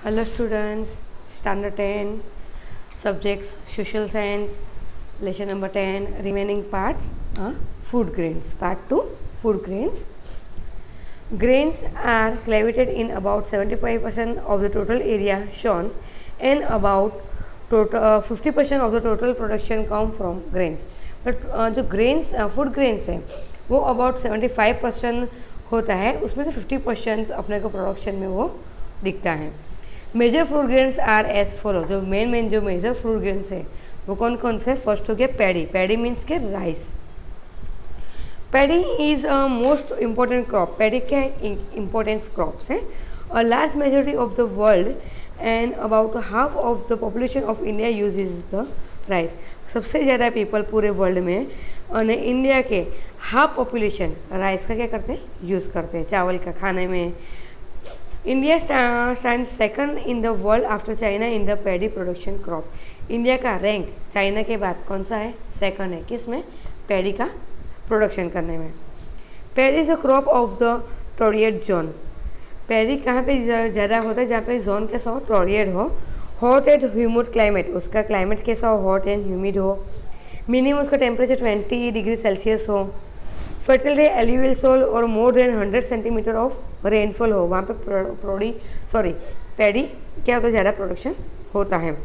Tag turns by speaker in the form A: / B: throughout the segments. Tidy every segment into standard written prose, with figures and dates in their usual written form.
A: Hello students, standard 10, subjects social science, lesson number 10, remaining parts, food grains, part 2, food grains. Grains are cultivated in about 75% of the total area shown and about 50% of the total production come from grains. But जो grains food grains है वो about 75% होता है, उसमें से 50% अपने को production में वो दिखता है. Major fruit grains are as follow. जो मेन जो मेजर फ्रूट ग्रेन्स है वो कौन कौन से? फर्स्ट हो गया पैडी. पैडी मीन्स के rice. Paddy is a most important crop. Paddy क्या है? इम्पोर्टेंट क्रॉप्स है. A large majority of the world and about half of the population of India use the rice. सबसे ज़्यादा people पूरे world में और India के हाफ पॉपुलेशन राइस का क्या करते हैं? यूज़ करते हैं चावल का खाने में. India stand second in the world after China in the paddy production crop. India का रैंक चाइना के बाद कौन सा है? सेकंड है. किस में? पैडी का प्रोडक्शन करने में. Paddy is a crop of the torrid zone. Paddy कहाँ पे ज़्यादा होता है? जहाँ पे जोन कैसा हो? टोरिएड हो. Hot and humid climate. उसका क्लाइमेट कैसा हो? हॉट एंड ह्यूमिड हो. मिनिमम उसका टेम्परेचर 20 डिग्री सेल्सियस हो. फर्टिलिटी एल्यूवियल सोल और more than 100 centimetre of rainfall हो. वहाँ पे पैडी क्या होता है? ज़्यादा प्रोडक्शन होता है.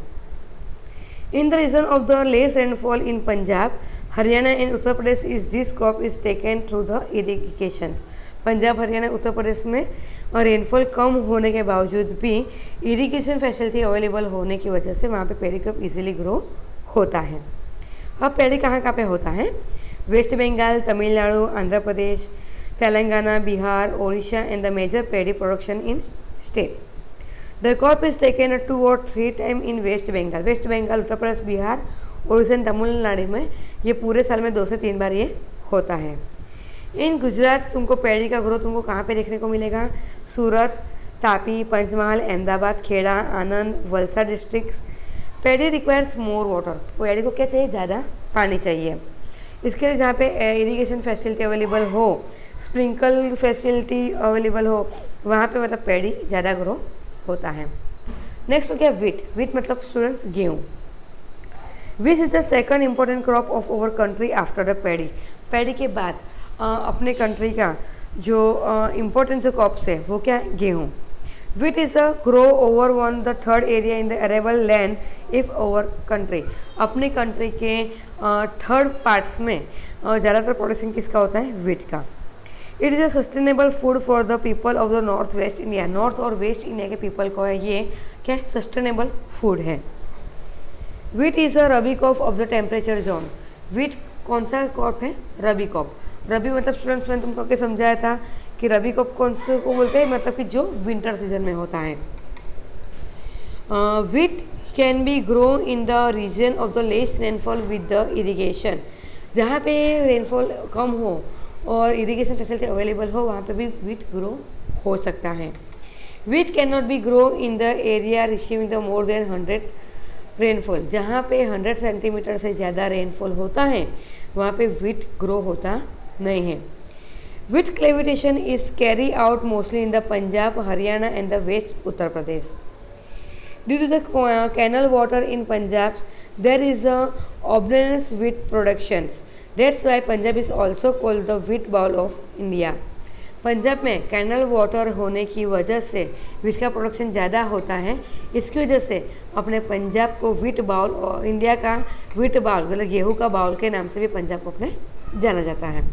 A: In the region of the less rainfall in Punjab, Haryana and Uttar Pradesh is this crop is taken through the irrigations. Punjab, Haryana, Uttar Pradesh में रेनफॉल कम होने के बावजूद भी इरिगेशन फैसिलिटी अवेलेबल होने की वजह से वहाँ पे पैडी क्रॉप इजीली ग्रो होता है. अब पैडी कहाँ पे होता है? West Bengal, Tamil Nadu, Andhra Pradesh, Telangana, Bihar, Odisha and the major paddy production in state. The crop is taken 2 or 3 time in West Bengal. West Bengal, Uttar Pradesh, Bihar, Odisha and Tamil Nadu में ये पूरे साल में 2 से 3 बार ये होता है. इन गुजरात तुमको पैडी का ग्रोथ तुमको कहाँ पे देखने को मिलेगा? Surat, Tapi, Panchmahal, Ahmedabad, Kheda, Anand, Valsad districts. Paddy requires more water. Paddy को क्या चाहिए? ज़्यादा पानी चाहिए. इसके लिए जहाँ पे इरिगेशन फैसिलिटी अवेलेबल हो, स्प्रिंकल फैसिलिटी अवेलेबल हो, वहाँ पे मतलब पैडी ज़्यादा ग्रो होता है. नेक्स्ट हो गया वीट. वीट मतलब स्टूडेंट्स गेहूँ. Which is the second important crop of over country after the paddy. Paddy के बाद अपने कंट्री का जो इम्पोर्टेंट जो क्रॉप्स है वो क्या है? गेहूँ. Wheat is a grow over 1/3 area in the arable land if our country. अपने कंट्री के थर्ड पार्ट्स में ज़्यादातर प्रोडक्शन किसका होता है? वीट का. It is a sustainable food for the people of the north west India. North और west India के पीपल को है ये क्या? सस्टेनेबल फूड है. Wheat is a rabi crop of the temperature zone. Wheat कौन सा क्रॉप है? रबी क्रॉप. रबी मतलब स्टूडेंट्स मैंने तुमको क्या समझाया था कि रबी क्रॉप कौन से को बोलते हैं? मतलब कि जो विंटर सीजन में होता है. Wheat can be grow in the region of the less rainfall with the irrigation. जहाँ पे रेनफॉल कम हो और इरिगेशन फैसिलिटी अवेलेबल हो वहाँ पे भी वीट ग्रो हो सकता है. Wheat can not be grow in the area receiving the more than 100 rainfall. जहाँ पे 100 सेंटीमीटर से ज़्यादा रेनफॉल होता है वहाँ पे वीट ग्रो होता नहीं है. Wheat cultivation is carried out mostly in the Punjab, Haryana and the West Uttar Pradesh. Due to the canal water in Punjab, there is a abundance wheat productions. That's why Punjab is also called the wheat bowl of India. Punjab में canal water होने की वजह से wheat का production ज़्यादा होता है. इसकी वजह से अपने पंजाब को वीट बाउल और इंडिया का वीट बाउल मतलब गेहूँ का बाउल के नाम से भी पंजाब को अपने जाना जाता है.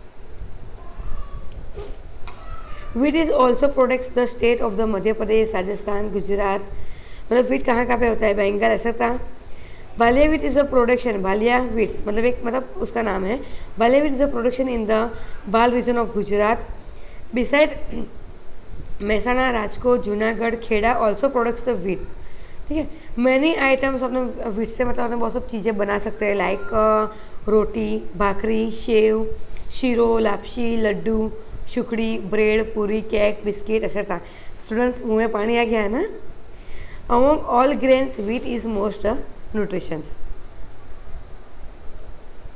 A: Wheat is also products the state of the Madhya Pradesh, Rajasthan, Gujarat. मतलब वीट कहाँ पे होता है? बंगाल, ऐसा था. Balia wheat is a production. Balia wheats मतलब एक मतलब उसका नाम है. Balia wheat is a production in the Bhal region of Gujarat. Beside Mehsana, Rajkot, Junagadh, Kheda also products the wheat. ठीक है. मैनी आइटम्स अपने वीट से मतलब अपने बहुत सब चीज़ें बना सकते हैं like roti, bhakri, sev, shiro, lapsi, laddoo, sukhdi, bread, puri, cake, biscuit etcetera. Students मुँह में पानी आ गया है ना? Among all grains wheat is most nutritions.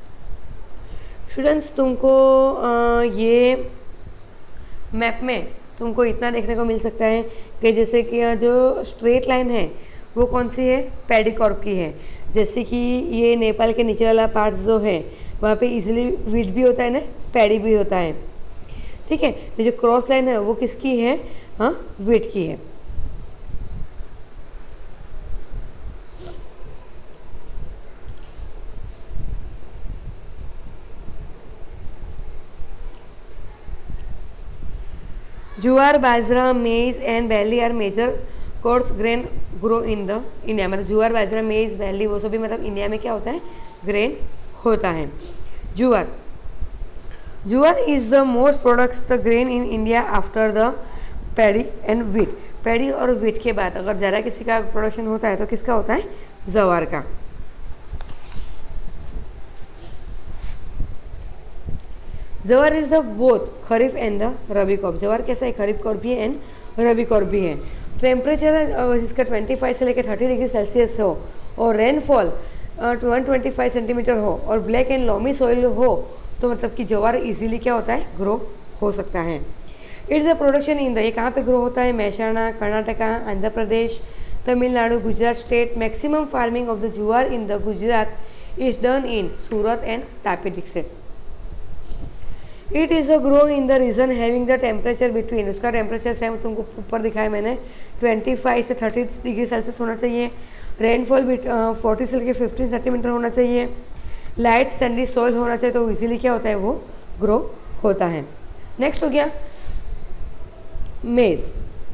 A: Students तुमको ये मैप में तुमको इतना देखने को मिल सकता है कि जैसे कि यहाँ जो स्ट्रेट लाइन है वो कौन सी है, पेडिकॉर्प की है। जैसे कि ये नेपाल के नीचे वाला पार्ट जो है वहाँ पे इजीली वीट भी होता है ना, पैडी भी होता है, ठीक है। ये जो क्रॉस लाइन है वो किसकी है, हाँ वीट की है। Jowar, bajra, maize and barley are major coarse grain grow in the India. मतलब जुआर, बाजरा, मेज, बैली वो सभी मतलब इंडिया में क्या होता है, ग्रेन होता है। जुआर, jowar is the most products grain in India after the paddy and wheat. Paddy और वीट के बाद अगर ज़्यादा किसी का प्रोडक्शन होता है तो किसका होता है, जवार का। Jowar is the both kharif and the rabi crop. जवार कैसा है, खरीफ क्रॉप भी है एंड रबी क्रॉप भी है। टेम्परेचर इसका 25 से लेकर 30 डिग्री सेल्सियस हो और रेनफॉल 125 सेंटीमीटर हो और ब्लैक एंड लॉमी सॉइल हो तो मतलब कि जवार इजीली क्या होता है, ग्रो हो सकता है। It's the production in the, ये कहाँ पे ग्रो होता है, Mehsana, Karnataka, Andhra Pradesh, Tamil Nadu, Gujarat state. Maximum farming of the jowar in the Gujarat is done in Surat and Tapi district. It is a grow in the region having the temperature between, उसका टेम्परेचर सेम तुमको ऊपर दिखाया मैंने 25 से 30 डिग्री सेल्सियस होना चाहिए। रेनफॉल 40 से लेकर 15 सेंटीमीटर होना चाहिए। लाइट सैंडी सॉइल होना चाहिए तो इजीली क्या होता है, वो ग्रो होता है। नेक्स्ट हो गया maize.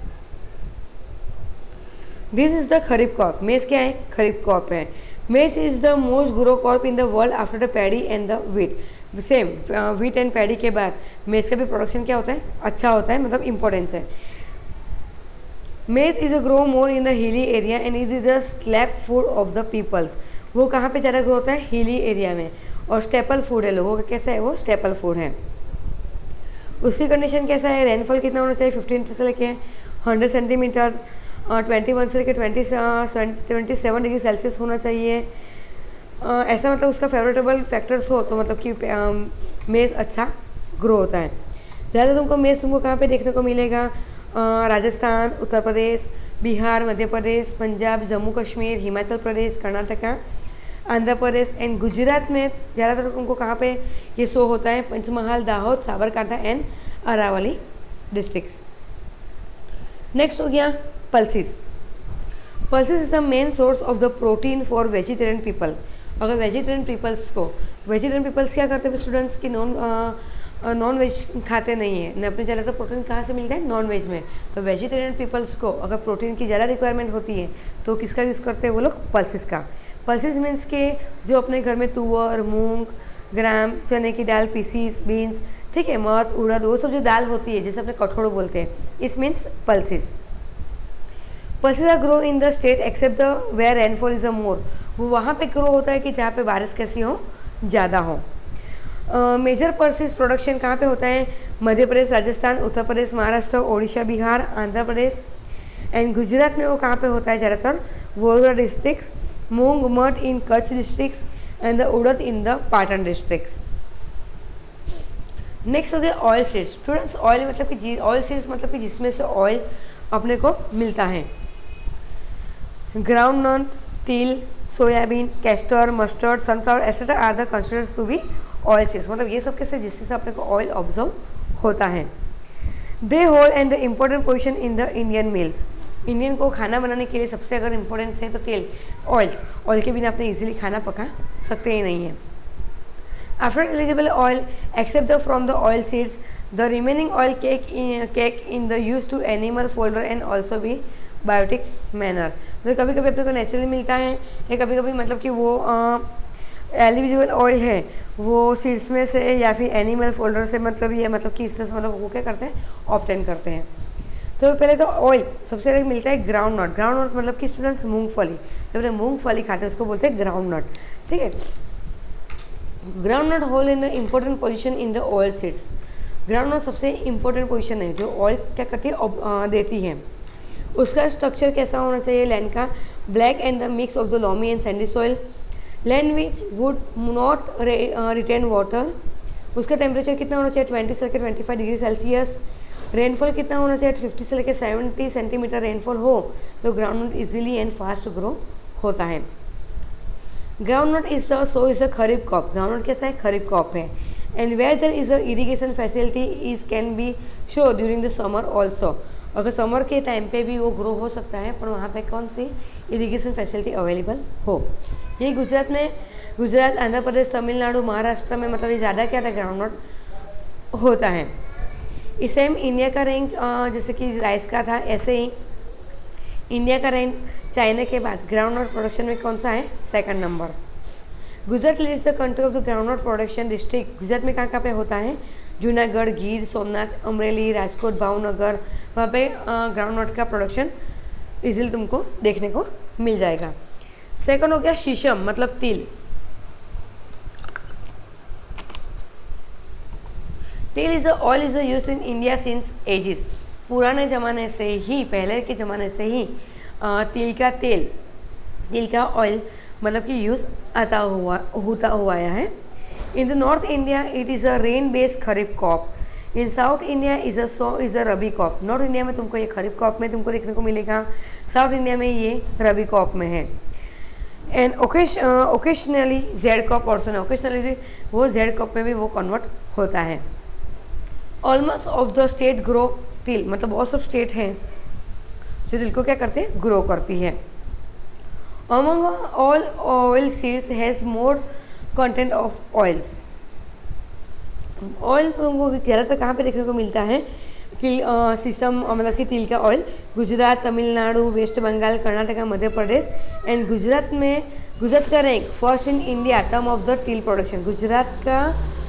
A: This is the kharif crop. Maize क्या है, खरीफ क्रॉप है। Maize is the most grow crop in the world after the paddy and the wheat. Same wheat and paddy के बाद मेज का भी प्रोडक्शन क्या होता है, अच्छा होता है, मतलब इम्पोर्टेंस है। Maize is a grow more in the hilly area and is the slab food of the peoples. वो कहाँ पे ज़्यादा ग्रो होता है, हिली एरिया में, और स्टेपल फूड है लोगों का। कैसा है वो, स्टेपल फूड है। उसकी कंडीशन कैसा है, रेनफॉल कितना होना चाहिए, 15 से लेके 100 सेंटीमीटर, 21 से लेके 27 डिग्री सेल्सियस होना चाहिए। ऐसा मतलब उसका फेवरेटेबल फैक्टर्स हो तो मतलब कि मेज़ अच्छा ग्रो होता है। ज़्यादा तुमको मेज़ तुमको कहाँ पे देखने को मिलेगा, राजस्थान, उत्तर प्रदेश, बिहार, मध्य प्रदेश, पंजाब, जम्मू कश्मीर, हिमाचल प्रदेश, कर्नाटका, आंध्र प्रदेश एंड गुजरात में ज़्यादातर तुमको कहाँ पे ये शो होता है, Panchmahal, Dahod, Sabarkantha and Aravalli districts. Next हो गया pulses. Pulses is the main source of the protein for vegetarian people. अगर वेजिटेरियन पीपल्स को, वेजिटेरियन पीपल्स क्या करते हैं स्टूडेंट्स की, नॉन वेज खाते नहीं है, अपने ज़्यादातर प्रोटीन कहाँ से मिलता है, नॉन वेज में। तो वेजिटेरियन पीपल्स को अगर प्रोटीन की ज़्यादा रिक्वायरमेंट होती है तो किसका यूज़ करते हैं वो लोग, पल्सिस का। पल्सिस मीन्स के जो अपने घर में तुअर, मूंग, ग्राम, चने की दाल, पीसीस, बीन्स, ठीक है, मठ, उड़द, वो सब जो दाल होती है जैसे अपने कठोड़ बोलते हैं, इस means pulses. Pulses are grow in the state except the where rainfall is a more. वो वहाँ पे ग्रो होता है कि जहाँ पे बारिश कैसी हो, ज़्यादा हो। मेजर पल्सिस प्रोडक्शन कहाँ पे होता है, मध्य प्रदेश, राजस्थान, उत्तर प्रदेश, महाराष्ट्र, ओडिशा, बिहार, आंध्र प्रदेश एंड गुजरात में वो कहाँ पे होता है ज़्यादातर, Vadodara district, moong, moth in Kutch district and the urad in the Patan district. Next हो गया ऑयल सीड्स। स्टूडेंट्स ऑयल मतलब कि ऑयल सीड्स मतलब कि जिसमें से ऑयल अपने को मिलता है। Groundnut, til, soybean, castor, mustard, sunflower etcetera are the considered to be oil seeds. मतलब ये सब कैसे, जिससे से अपने को ऑयल ऑब्जर्व होता है। They hold and the important position in the Indian meals. Indian को खाना बनाने के लिए सबसे अगर इम्पोर्टेंस है तो तेल, ऑयल के बिना अपने इजीली खाना पका सकते ही नहीं है। After eligible oil except the from the oil seeds the remaining oil cake in the use to animal folder and also भी बायोटिक मैनर। मतलब कभी कभी अपने को नेचुरली मिलता है या कभी कभी मतलब कि वो एलिजिबल ऑयल है वो सीड्स में से या फिर एनिमल फोल्डर से, मतलब ये मतलब कि इस तरह से मतलब वो क्या करते हैं, ऑब्टेन करते हैं। तो पहले तो ऑयल सबसे पहले मिलता है ग्राउंड नट। ग्राउंड नट मतलब कि स्टूडेंट्स मूंगफली, जब अपने मूंगफली खाते हैं उसको बोलते हैं ग्राउंड नट, ठीक है। Groundnut hold in the important position in the oil seeds. Groundnut सबसे इम्पोर्टेंट पोजिशन है जो ऑयल क्या करती है, देती है। उसका स्ट्रक्चर कैसा होना चाहिए लैंड का, black and the mix of the loamy and sandy soil, land which would not retain water. उसका टेम्परेचर कितना होना चाहिए, 20 से 25 डिग्री सेल्सियस। रेनफॉल कितना होना चाहिए, 50 से लेकर 70 सेंटीमीटर रेनफॉल हो तो groundnut easily and fast grow होता है। Groundnut is a kharif crop, groundnut कैसा है, खरीफ क्रॉप है। And where there is a irrigation facility is can be sow during the summer also, अगर summer के time पे भी वो ग्रो हो सकता है, पर वहाँ पे कौन सी इरीगेशन फैसिलिटी अवेलेबल हो। ये गुजरात में, गुजरात, आंध्र प्रदेश, तमिलनाडु, महाराष्ट्र में मतलब ये ज़्यादा क्या था, ग्राउंड नट होता है। इस सेम इंडिया का रैंक जैसे कि राइस का था, ऐसे ही इंडिया का रैंक चाइना के बाद ग्राउंड नट प्रोडक्शन में कौन सा है, second number. Gujarat is the country of the groundnut production district, Gujarat में कहाँ पे होता है, जूनागढ़, गीर सोमनाथ, अमरेली, राजकोट, भावनगर, वहाँ पे ग्राउंड नट का प्रोडक्शन इजीली तुमको देखने को मिल जाएगा। सेकंड हो गया शीशम, मतलब तिल। Til is oil is use in India since ages, पुराने ज़माने से ही, पहले के ज़माने से ही तिल का तेल, तिल का ऑयल मतलब कि यूज़ होता हुआ आया है। In the north India it is a rain based kharif crop, in south India is a rabi crop. North India में तुमको ये खरीफ क्रॉप में तुमको देखने को मिलेगा, साउथ इंडिया में ये रबी क्रॉप में है। And occasionally zaid crop also, occasionally वो जेड क्रॉप में भी वो कन्वर्ट होता है। Almost of the state grow til, मतलब बहुत सब स्टेट हैं जो तिल को क्या करते हैं, ग्रो करती है। Among all oil seeds has more content of oils, oil तुमको ज़्यादातर कहाँ पे देखने को मिलता है, शीशम मतलब कि तिल का oil Gujarat, Tamil Nadu, west Bengal, Karnataka, Madhya Pradesh. And Gujarat का rank first in India term of the तिल प्रोडक्शन, गुजरात का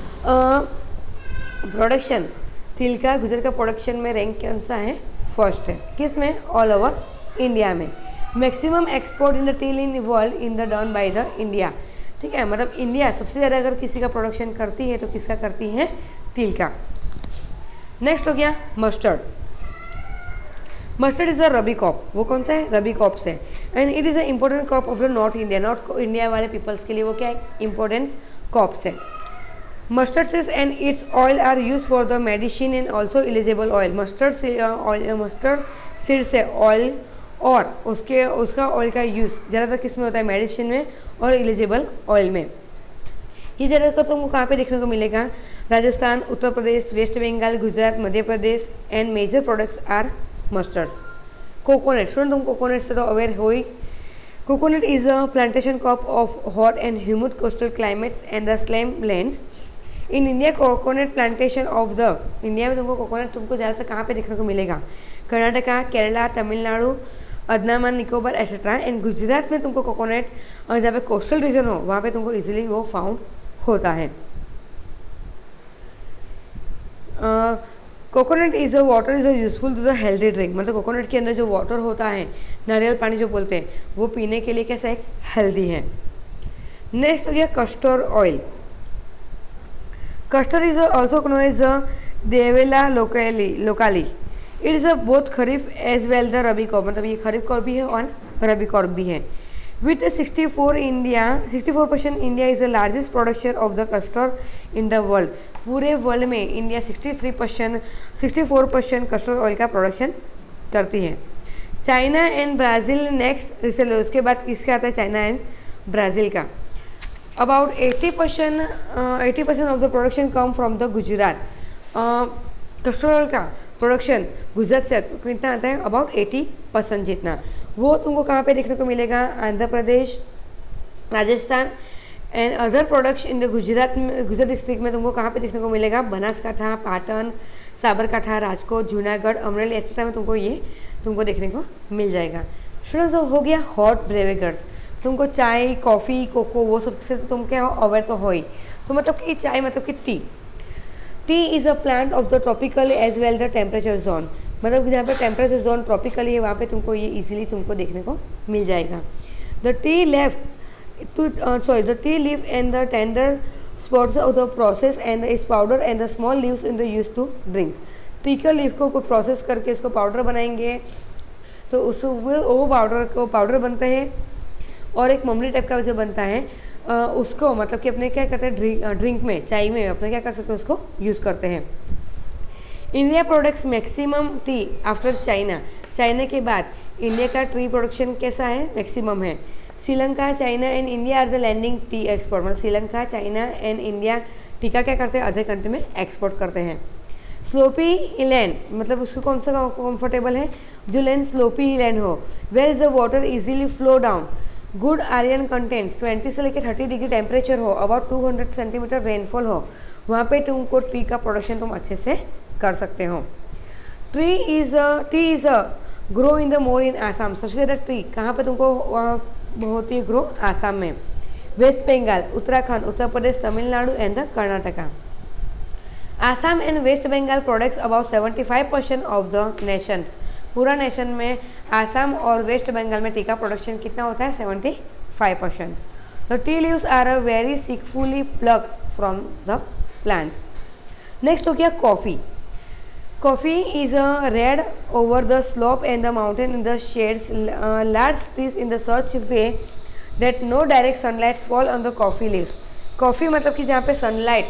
A: प्रोडक्शन तिल का, गुजरात का प्रोडक्शन में रैंक कौन सा है, फर्स्ट है। किस में, ऑल ओवर इंडिया में। मैक्सिमम एक्सपोर्ट इन द तिल in world in the done by the India, ठीक है, मतलब इंडिया सबसे ज़्यादा अगर किसी का प्रोडक्शन करती है तो किसका करती है, तिल का। नेक्स्ट हो गया mustard. Mustard is a rabi crop, वो कौन सा है, रबी क्रॉप से। And it is a important crop of the north India, north India वाले पीपल्स के लिए वो क्या है, इंपॉर्टेंस क्रॉप्स है। Mustard seeds and its oil are use for the medicine and also eligible oil, mustard seed से oil और उसका ऑयल का यूज़ ज़्यादातर किस में होता है, मेडिसिन में और एलिजिबल ऑयल में। ये ज़्यादातर तुमको कहाँ पे देखने को मिलेगा, Rajasthan, Uttar Pradesh, west Bengal, Gujarat, Madhya Pradesh. And major products are mustards. Coconut, student तुम कोकोनट से तो अवेयर हो ही। Coconut is a plantation crop of hot and humid coastal climates and the slam lands. In India coconut plantation of the, India में तुमको coconut तुमको ज़्यादातर कहाँ पे देखने को मिलेगा, कर्नाटका, केरला, तमिलनाडु, अंडमान निकोबार एट्सेट्रा। एंड गुजरात में तुमको कोकोनट जहाँ पे कोस्टल रीजन हो वहाँ पे तुमको इजीली वो फाउंड होता है। Coconut is a water is a useful to the healthy drink, मतलब कोकोनट के अंदर जो वाटर होता है, नारियल पानी जो बोलते हैं, वो पीने के लिए कैसा एक हेल्दी है। नेक्स्ट हो गया custard oil. Custard is also known as देवेला locally. It is a both kharif as well the rabi crop, मतलब ये खरीफ क्रॉप भी है और रबी क्रॉप भी है। With 64% India is the largest production of the custard in the world, पूरे वर्ल्ड में इंडिया 64% कस्टर्ड ऑयल का प्रोडक्शन करती है। China and Brazil next resell, उसके बाद किसका आता है, चाइना एंड ब्राज़ील का। About 80% of the production come from the Gujarat. Custard oil का प्रोडक्शन गुजरात से कितना आता है, अबाउट 80% जितना। वो तुमको कहाँ पे देखने को मिलेगा, Andhra Pradesh, Rajasthan and other products in the Gujarat district में तुमको कहाँ पे देखने को मिलेगा, बनासकाठा, पाटन, साबरकाठा, राजकोट, जूनागढ़, अमरेली एक्सेट्रा में तुमको ये तुमको देखने को मिल जाएगा। स्टूडेंट्स हो गया हॉट ब्रेवेगर्स, तुमको चाय, कॉफ़ी, कोको वो सब से तुम क्या हो, अवेयर तो हो ही। तो मतलब कि चाय मतलब कि tea is a plant of the tropical as well the temperature zone, मतलब जहाँ पे टेम्परेचर जोन ट्रॉपिकली है वहाँ पे तुमको ये इजीली तुमको देखने को मिल जाएगा। The tea leaf and the tender spots of the process and is powder and the small leaves in the use to drinks. Tea का लीफ को प्रोसेस करके इसको पाउडर बनाएंगे तो उसको वो पाउडर बनता है और एक ममरी टाइप का जो बनता है उसको मतलब कि अपने क्या करते हैं ड्रिंक में, चाय में अपने क्या कर सकते हैं उसको यूज़ करते हैं। India products maximum tea after China. China के बाद इंडिया का ट्री प्रोडक्शन कैसा है, मैक्सिमम है। Sri Lanka, China and India are the landing tea export, मतलब Sri Lanka, China and India tea का क्या करते हैं, अदर कंट्री में एक्सपोर्ट करते हैं। स्लोपी लैंड, मतलब उसको कौन सा कंफर्टेबल है, जो लैंड स्लोपी लैंड हो। Where is the water easily flow down, good iron contents, 20 से लेकर 30 डिग्री टेम्परेचर हो, अबाउट 200 सेंटीमीटर रेनफॉल हो, वहाँ पे तुमको ट्री का प्रोडक्शन तुम अच्छे से कर सकते हो। Tea is grow in the more in Assam, सबसे ज़्यादा ट्री कहाँ पे तुमको बहुत ही ग्रो, आसाम में। West Bengal, Uttarakhand, Uttar Pradesh, Tamil Nadu and the Karnataka. Assam and west Bengal products about 75% of the nations, पूरा नेशन में आसाम और वेस्ट बंगाल में टी का प्रोडक्शन कितना होता है, 75%। The tea leaves are a very skilfully plugged from the plants. Next हो गया coffee. Coffee is red over the slope and the mountain in the shades, large trees in the such way that no direct sunlight fall on the coffee leaves. Coffee मतलब कि जहाँ पे sunlight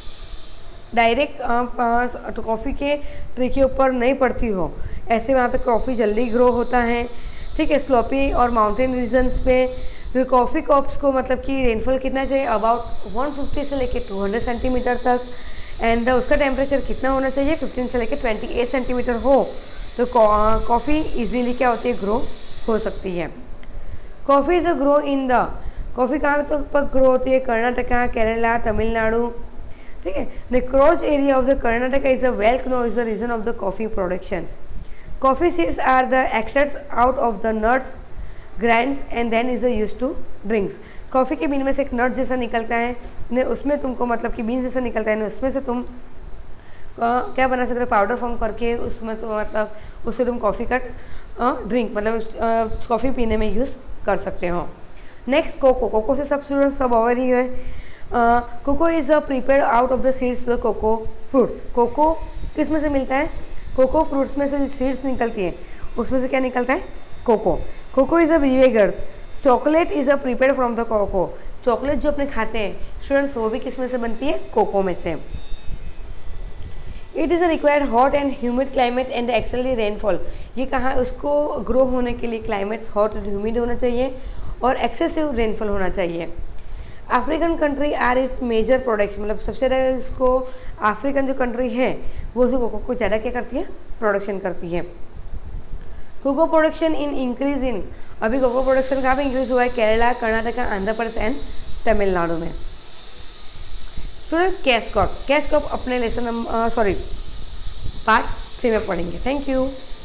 A: direct coffee के tree के ऊपर नहीं पड़ती हो, ऐसे वहाँ पे कॉफ़ी जल्दी ग्रो होता है। ठीक है, स्लोपी और माउंटेन रीजन्स पे फिर कॉफ़ी क्रॉप्स को मतलब कि रेनफॉल कितना चाहिए, अबाउट 150 से लेकर 200 सेंटीमीटर तक, एंड उसका टेम्परेचर कितना होना चाहिए, 15 से लेकर 28 सेंटीमीटर हो, तो कॉफ़ी इजीली क्या होती है, ग्रो हो सकती है। Coffee is a grow in the, coffee कहाँ पर ग्रो होती है, कर्नाटका, केरला, तमिलनाडु। ठीक है, the crotch area of the Karnataka is a well known is the region of the coffee productions. Coffee seeds are the extracts out of the nuts grinds and then is use to drinks. Coffee के bean में से एक नट जैसा निकलता है ने, उसमें तुमको मतलब कि बीन जैसा निकलता है ने, उसमें से तुम क्या बना सकते हो, पाउडर फॉर्म करके उसमें तो मतलब उससे तुम कॉफ़ी का ड्रिंक मतलब कॉफ़ी पीने में यूज़ कर सकते हो। Next cocoa. कोको से सब स्टूडेंट सब ओवर ही है। Cocoa is prepared out of the seeds the cocoa fruits. Cocoa किस में से मिलता है, कोको फ्रूट्स में से जो सीड्स निकलती है उसमें से क्या निकलता है, cocoa. Cocoa is a beverages. Chocolate is a prepared from the cocoa. Chocolate जो अपने खाते हैं स्टूडेंट्स वो भी किस में से बनती है, कोको में से। It is a required hot and humid climate and accessory rainfall. ये कहाँ, उसको ग्रो होने के लिए क्लाइमेट्स हॉट एंड ह्यूमिड होना चाहिए और एक्सेसिव रेनफॉल होना चाहिए। African country are its major products, मतलब सबसे ज़्यादा इसको अफ्रीकन जो कंट्री है वो उसको कोको को ज़्यादा क्या करती है, प्रोडक्शन करती है। Cocoa production in increase in, अभी कोको प्रोडक्शन कहाँ पे इंक्रीज हुआ है, केरला, कर्नाटका, आंध्र प्रदेश एंड तमिलनाडु में। Student cash crop, cash crop अपने लेसन पार्ट 3 में पढ़ेंगे। Thank you.